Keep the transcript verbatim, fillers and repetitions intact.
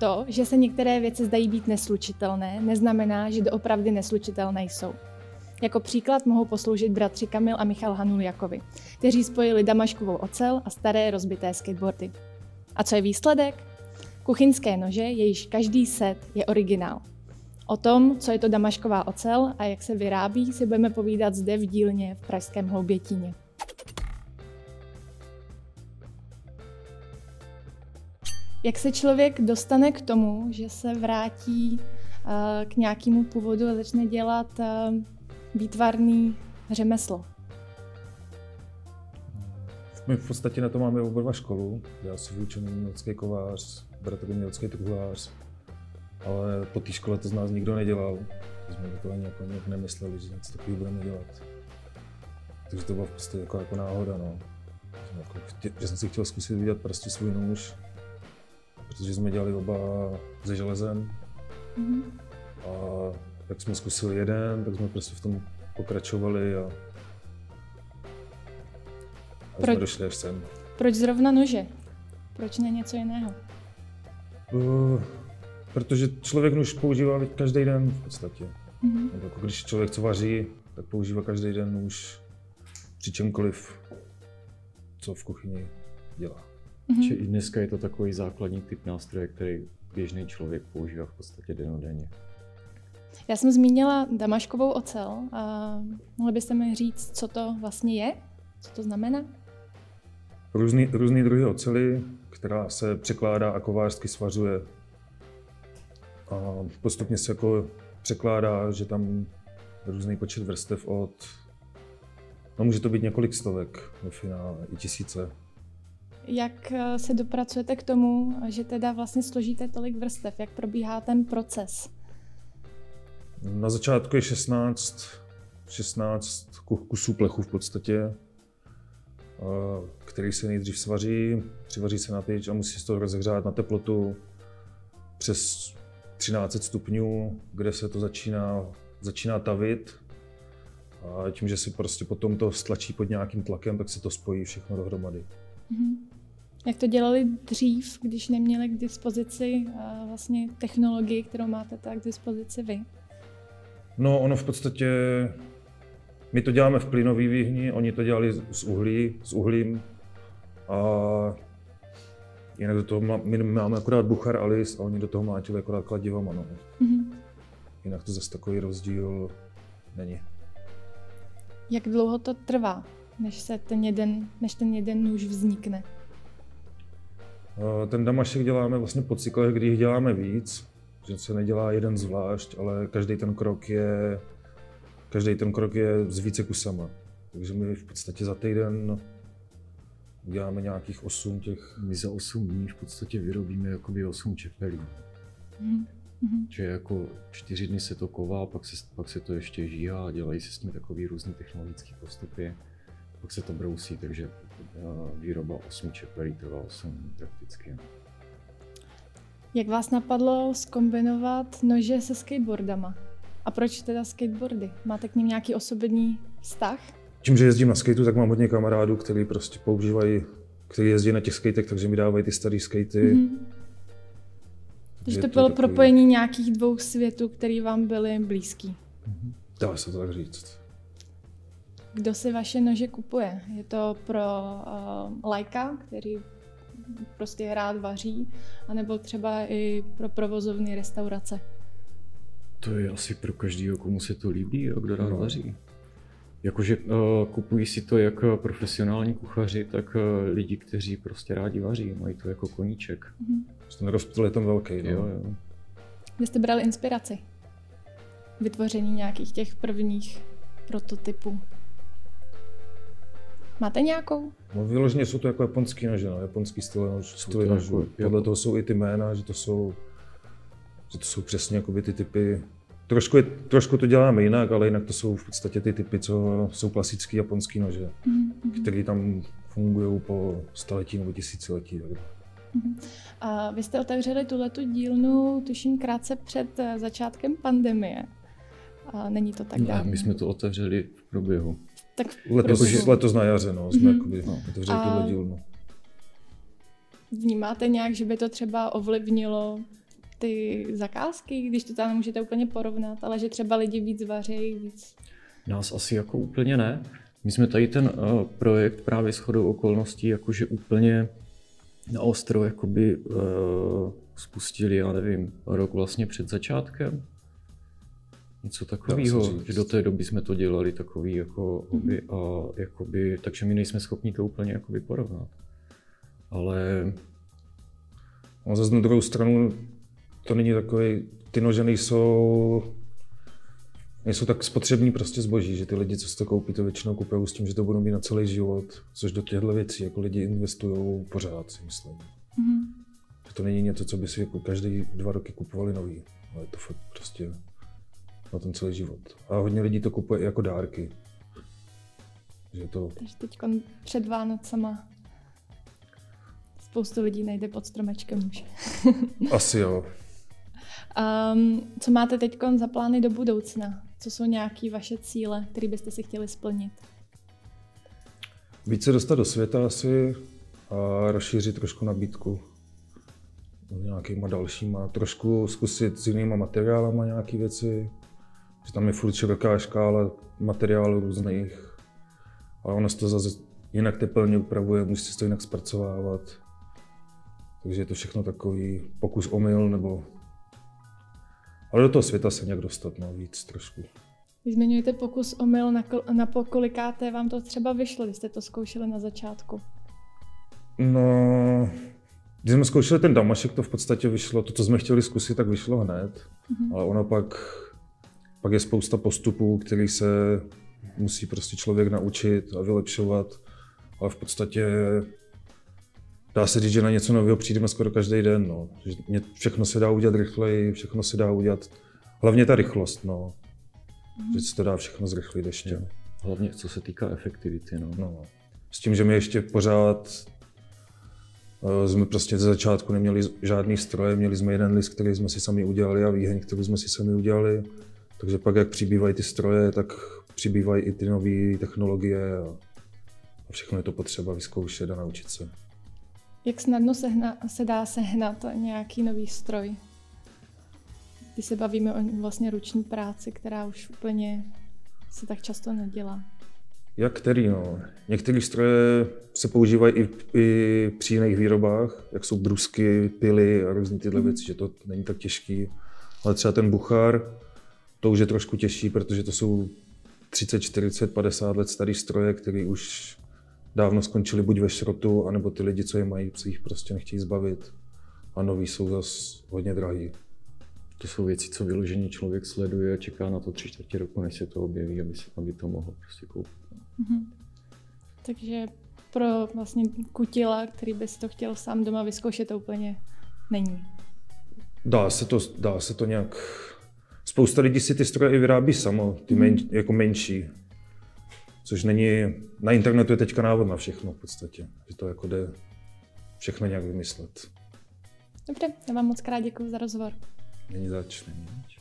To, že se některé věci zdají být neslučitelné, neznamená, že doopravdy neslučitelné jsou. Jako příklad mohou posloužit bratři Kamil a Michal Hanuljakovi, kteří spojili damaškovou ocel a staré rozbité skateboardy. A co je výsledek? Kuchyňské nože, jejichž každý set je originál. O tom, co je to damašková ocel a jak se vyrábí, si budeme povídat zde v dílně v pražském Hloubětíně. Jak se člověk dostane k tomu, že se vrátí uh, k nějakému původu a začne dělat uh, výtvarný řemeslo? My v podstatě na to máme oba dva školu. Já jsem vyučený umělecký kovář, bratr umělecký truhlář, ale po té škole to z nás nikdo nedělal. Jsme to ani jako nějak nemysleli, že něco takového budeme dělat. Takže to bylo v podstatě jako, jako náhoda. No. Jako, že jsem si chtěl zkusit vidět prostě svůj nůž, protože jsme dělali oba se železem. Mm-hmm. A jak jsme zkusili jeden, tak jsme prostě v tom pokračovali a, a jsme došli až sem. Proč zrovna nože? Proč ne něco jiného? Uh, protože člověk nůž používá každý den v podstatě. Mm-hmm. Jako když člověk co vaří, tak používá každý den nůž při čemkoliv, co v kuchyni dělá. Mm-hmm. Že i dneska je to takový základní typ nástroje, který běžný člověk používá v podstatě dennodenně. Já jsem zmínila damaškovou ocel. A mohli byste mi říct, co to vlastně je? Co to znamená? Různý, různý druhy oceli, která se překládá a kovářsky svařuje. A postupně se jako překládá, že tam různý počet vrstev od... No může to být několik stovek ve finále, i tisíce. Jak se dopracujete k tomu, že teda vlastně složíte tolik vrstev? Jak probíhá ten proces? Na začátku je šestnáct, šestnáct kusů plechu v podstatě, který se nejdřív svaří, přivaří se na tyč a musí se to rozehřát na teplotu přes třináct set stupňů, kde se to začíná, začíná tavit. A tím, že se prostě potom to stlačí pod nějakým tlakem, tak se to spojí všechno dohromady. Mm-hmm. Jak to dělali dřív, když neměli k dispozici vlastně technologii, kterou máte tak k dispozici vy? No, ono v podstatě, my to děláme v plynové výhni, oni to dělali z uhlí, s uhlím. A jinak do toho má, my máme akorát buchar alis a oni do toho mlátili akorát kladivama. No. Mm-hmm. Jinak to zase takový rozdíl není. Jak dlouho to trvá, než, se ten jeden, než ten jeden nůž vznikne? Ten damašek děláme vlastně po cyklech, kdy jich děláme víc. Že se nedělá jeden zvlášť, ale každý ten krok je, každý ten krok je s více kusama. Takže my v podstatě za týden děláme nějakých osm těch. My za osm dní v podstatě vyrobíme jakoby osm čepelí. Mm-hmm. Že jako čtyři dny se to ková, pak se, pak se to ještě žíhá a dělají se s tím takový různý technologický postupy. Pak se to brousí, takže výroba osmi čepelí trvá osm dní prakticky. Jak vás napadlo zkombinovat nože se skateboardama? A proč teda skateboardy? Máte k nim nějaký osobní vztah? Tím, že jezdím na skateu, tak mám hodně kamarádů, kteří prostě používají, kteří jezdí na těch skatech, takže mi dávají ty staré skatey. Mm-hmm. Takže to bylo takový... propojení nějakých dvou světů, které vám byly blízký. Mm-hmm. Dá se to tak říct. Kdo si vaše nože kupuje? Je to pro uh, lajka, který prostě rád vaří, anebo třeba i pro provozovny restaurace? To je asi pro každého, komu se to líbí a kdo rád no. vaří. Jakože uh, kupují si to jak profesionální kuchaři, tak uh, lidi, kteří prostě rádi vaří, mají to jako koníček. Mm-hmm. Ten rozptyl je tam velký. No? Jo, jo. Kde jste brali inspiraci? Vytvoření nějakých těch prvních prototypů? Máte nějakou? No vyloženě jsou to jako japonský nože, no, japonský styl nožů. Podle jako... toho jsou i ty jména, že to jsou, že to jsou přesně jakoby ty typy. Trošku, je, trošku to děláme jinak, ale jinak to jsou v podstatě ty typy, co jsou klasický japonský nože, mm-hmm. které tam fungují po staletí nebo tisíciletí. Mm-hmm. A vy jste otevřeli tuhletu dílnu, tuším, krátce před začátkem pandemie. A není to tak dávno? Ne, my jsme to otevřeli v průběhu. Tak letos, prostě... letos na jaře, no, jsme mm-hmm. jakoby, no, otevřeli tuhle dílnu. Vnímáte nějak, že by to třeba ovlivnilo ty zakázky, když to tam nemůžete úplně porovnat, ale že třeba lidi víc vaří, víc... Nás asi jako úplně ne. My jsme tady ten uh, projekt právě shodou okolností jakože úplně na ostro jakoby uh, spustili, já nevím, rok vlastně před začátkem. Něco takového, že do té doby jsme to dělali takový jako hobby a jakoby, takže my nejsme schopni to úplně jakoby porovnat. Ale... No zase na druhou stranu to není takový, ty nože nejsou, nejsou tak spotřební prostě zboží, že ty lidi, co si to koupí, to většinou kupují s tím, že to budou mít na celý život, což do těchto věcí jako lidi investují pořád, si myslím. Mm-hmm. Že to není něco, co by si jako každý dva roky kupovali nový, ale je to fakt prostě na ten celý život. A hodně lidí to kupuje i jako dárky. Že to... Takže teď před Vánocema spoustu lidí nejde pod stromečkem už. Asi jo. Um, co máte teď za plány do budoucna? Co jsou nějaké vaše cíle, které byste si chtěli splnit? Více dostat do světa asi a rozšířit trošku nabídku nějakýma dalšíma. Trošku zkusit s jinýma materiálama nějaké věci. Že tam je furt široká škála materiálů různých. Ale ono se to zase jinak tepelně upravuje, musí se to jinak zpracovávat. Takže je to všechno takový pokus omyl, nebo... Ale do toho světa se nějak dostat, no, víc trošku. Vy zmiňujete pokus omyl, na, kol- na pokolikáté vám to třeba vyšlo, když jste to zkoušeli na začátku? No, když jsme zkoušeli ten damašek, to v podstatě vyšlo, to, co jsme chtěli zkusit, tak vyšlo hned. Mm-hmm. Ale ono pak, pak je spousta postupů, který se musí prostě člověk naučit a vylepšovat. Ale v podstatě dá se říct, že na něco nového přijdeme skoro každý den. No. Všechno se dá udělat rychleji, všechno se dá udělat, hlavně ta rychlost, no. Mm. Že se to dá všechno zrychlit ještě. Hlavně co se týká efektivity. No. No. S tím, že my ještě pořád uh, jsme prostě ze začátku neměli žádný stroje, měli jsme jeden list, který jsme si sami udělali a výheň, který jsme si sami udělali. Takže pak, jak přibývají ty stroje, tak přibývají i ty nové technologie a, a všechno je to potřeba vyzkoušet a naučit se. Jak snadno se, hna, se dá sehnat nějaký nový stroj? Když se bavíme o vlastně ruční práci, která už úplně se tak často nedělá. Jak který, no. Některé stroje se používají i, i při jiných výrobách, jak jsou brusky, pily a různé tyhle mm. věci, že to není tak těžký. Ale třeba ten buchár, to už je trošku těžší, protože to jsou třicet, čtyřicet, padesát let starý stroje, které už dávno skončili buď ve šrotu, anebo ty lidi, co je mají, se jich prostě nechtějí zbavit. A noví jsou zase hodně drahý. To jsou věci, co vyloženě člověk sleduje a čeká na to tři čtvrtě roku, než se to objeví, aby, se, aby to mohl prostě koupit. Mm-hmm. Takže pro vlastně kutila, který by si to chtěl sám doma vyzkoušet, to úplně není. Dá se to, dá se to nějak... Spousta lidí si ty stroje i vyrábí samo, ty men, mm. jako menší. Což není... Na internetu je teďka návod na všechno v podstatě. Že to jako jde všechno nějak vymyslet. Dobře, já vám moc krát děkuji za rozhovor. Není zač. Není zač.